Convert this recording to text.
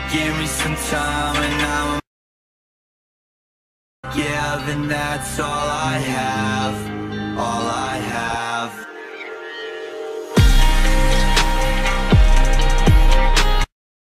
Give me some time and I'm, yeah, then that's all I have.